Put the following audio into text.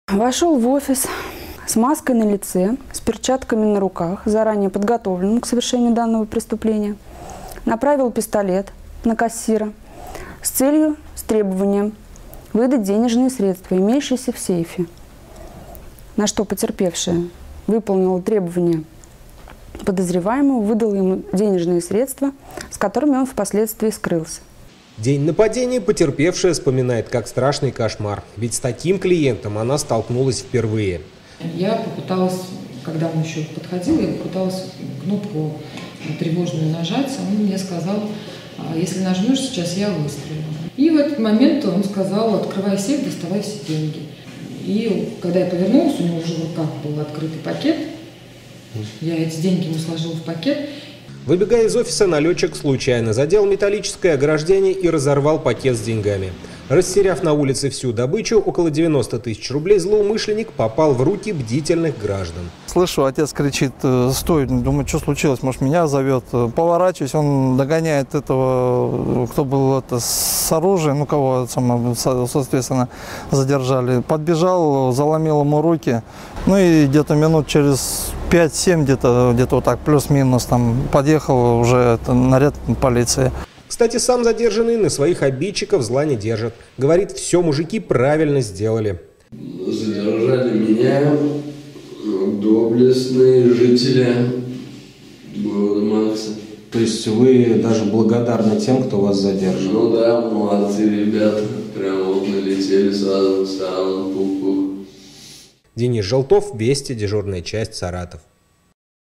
Вошел в офис с маской на лице, с перчатками на руках, заранее подготовленным к совершению данного преступления. Направил пистолет на кассира с целью, с требованием выдать денежные средства, имеющиеся в сейфе. На что потерпевшая выполнила требования подозреваемого, выдал ему денежные средства, с которыми он впоследствии скрылся. День нападения потерпевшая вспоминает как страшный кошмар, ведь с таким клиентом она столкнулась впервые. Я попыталась, когда он еще подходил, я попыталась кнопку тревожную нажать, а он мне сказал: если нажмешь, сейчас я выстрелю. И в этот момент он сказал: открывай сейф, доставай все деньги. И когда я повернулась, у него уже в руках был открытый пакет, я эти деньги ему сложила в пакет. Выбегая из офиса, налетчик случайно задел металлическое ограждение и разорвал пакет с деньгами. Растеряв на улице всю добычу, около 90 тысяч рублей, злоумышленник попал в руки бдительных граждан. Слышу, отец кричит: стой, думаю, что случилось, может, меня зовет. Поворачиваюсь, он догоняет этого, кто был с оружием, ну, кого, соответственно, задержали. Подбежал, заломил ему руки, ну и где-то минут через 5-7, где-то вот так, плюс-минус, там подъехал уже наряд полиции. Кстати, сам задержанный на своих обидчиков зла не держит. Говорит, все мужики правильно сделали. Задержали меня доблестные жители города Макса. То есть вы даже благодарны тем, кто вас задержал? Ну да, молодцы ребята. Прям вот налетели сразу, пух-пух. Денис Желтов, Вести, дежурная часть, Саратов.